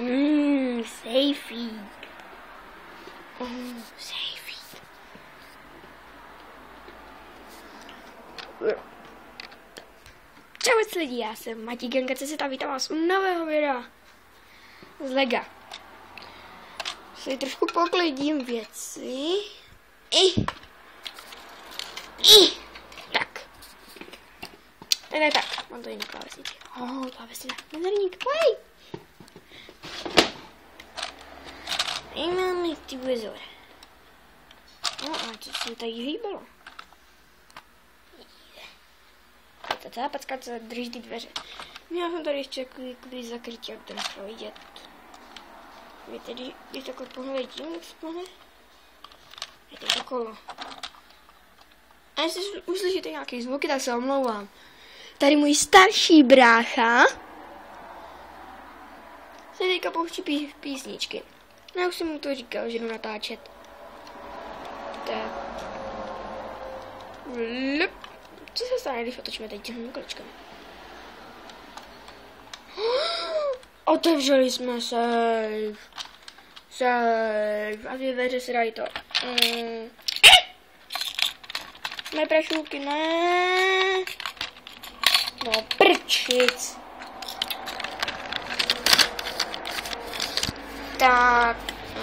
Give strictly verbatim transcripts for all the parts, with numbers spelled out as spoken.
Mmm, safety. Oh, safety. Čau lidi, já jsem Matěj Gangacecet a vítám vás u nového videa z Lega. Si trošku poklidím věci. I. I. Tak. Ne, ne, tak. Mám to jiný klávesnici. Oh, klávesnice. Nezerník, hej! Tady máme televizor. No a co se tady hýbalo? Ta zápacka, co drží ty dveře. Já jsem tady ještě jakoby zakrytí, jak to nechal vidět. Vy tedy, když takhle pohledím, jak se pohne. Je to okolo. A jestli uslyšíte nějaký zvuky, tak se omlouvám. Tady můj starší brácha se teďka pouští pí písničky. Já už jsem mu to říkal, že jdu natáčet. Tak. Lup. Co se stane, když otočíme tady těmi kolečkami? Otevřeli jsme safe. Safe. A dvě dveře se dají to. Mm. Mé prašulky, ne. No prčic. Tak.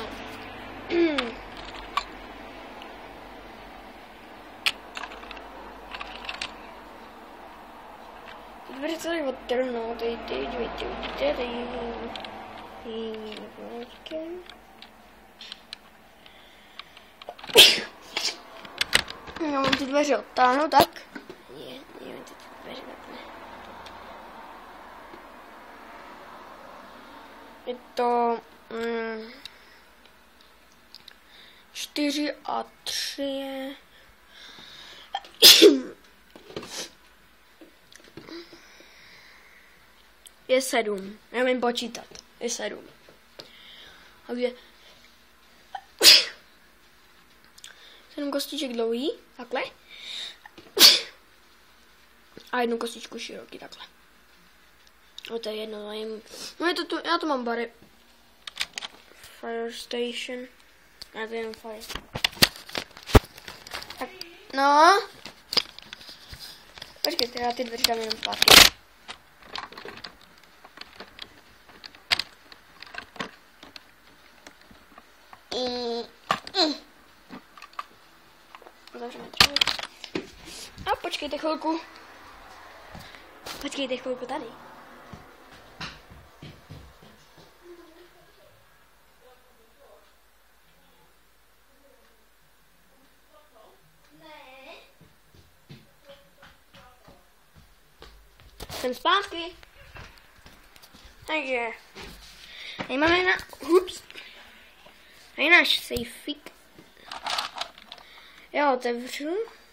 Dveře celý odtrhnou, tady ty, vidíte, vidíte, tady jiný. Já mám ty dveře odtáhnout, tak? Je, je, ty dveře takhle. Je to mm, čtyři a tři je je sedm. Nevím počítat. Je sedm. Takže sedm kostiček dlouhý, takhle. A jednu kostičku široký, takhle. O, to je jedno, nevím. No je to tu, já to mám bary. Fire station. Já to jenom fire. Tak, no. Počkejte, já ty dveře dám jenom zpátky. A počkejte chvilku. Počkejte chvilku tady. Jsem zpátky. Takže tady máme na... Ups. Tady náš sejfík. Já otevřu.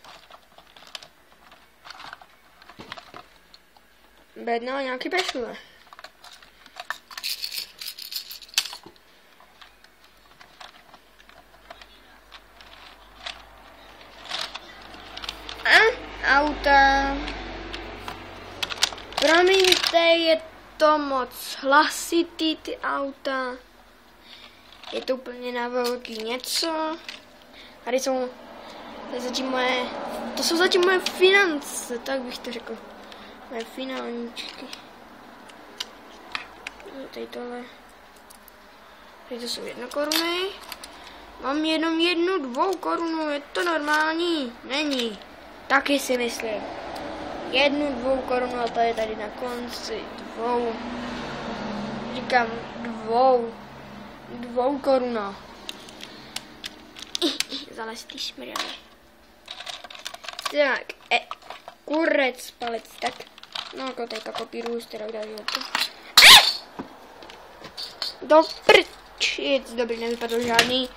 Bedna a nějaký pešule. A auta. Promiňte, je to moc hlasitý ty auta. Je to úplně na velký něco. Tady jsou to, zatím moje, to jsou zatím moje finance, tak bych to řekl. Moje finančky. Tady tohle. Tady to jsou jedna koruny. Mám jenom jednu dvou korunu, je to normální? Není. Taky si myslím. Jednu dvou korunu a to je tady na konci. Dvou. Říkám dvou. Dvou koruna. Zaleztý šmrady. Tak, e, kurec, palec, tak. No, jako teďka kopíruju, z teda udělali to. Do prčic, dobrý, nevypadl žádný.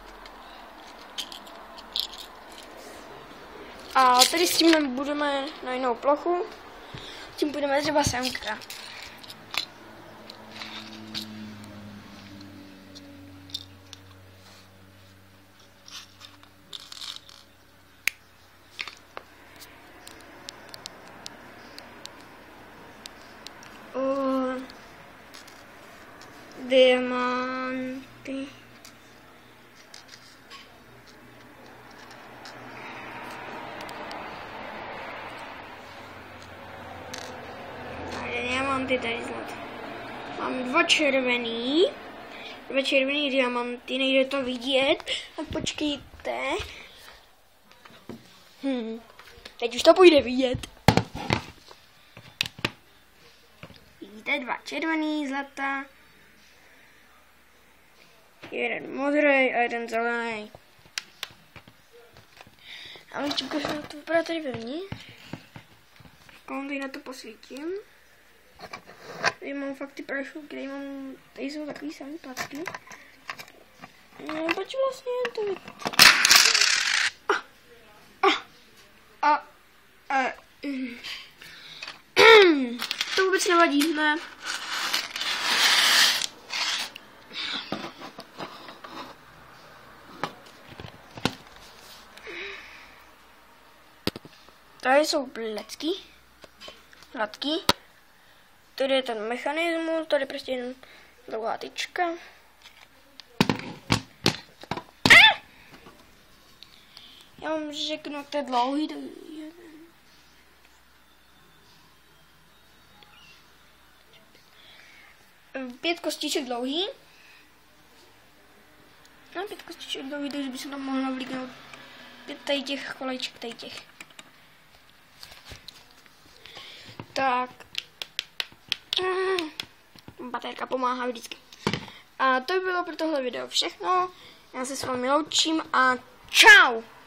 A tady s tím budeme na jinou plochu. Tím budeme třeba semka. diamanty. Diamanty tady zlaté. Mám dva červený. Dva červený diamanty, nejde to vidět. Tak počkejte. Hm. Teď už to půjde vidět. Vidíte, dva červený zlata. Jeden modrý a jeden zelený. A ještě ukážu, jak to vypadá tady vevnitř. Tady na to posvítím. Tady mám fakt ty prašky, tady mám, tady jsou takový samý placky. No, proč vlastně to vy... A, a, a, a, to vůbec nevadí, ne? Tady jsou plecky, hladký. Tady je ten mechanismus, tady prostě jen druhá tyčka. Já vám řeknu, to je dlouhý. To je... Pět kostiček dlouhý. No, pět kostiček dlouhý, takže by se tam mohlo navlíknout pět tady těch koleček, tady těch. Tak. Baterka pomáhá vždycky. A to by bylo pro tohle video všechno. Já se s vámi loučím a čau!